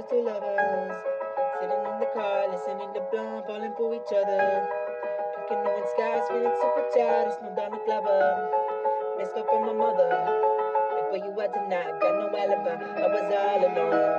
two lovers sitting in the car, listening to Blonde, falling for each other. Drinking the wind skies, feeling super tired. It's no Donna Glover. Missed up on my mother. Like where you at tonight? Got no alibi. I was all alone.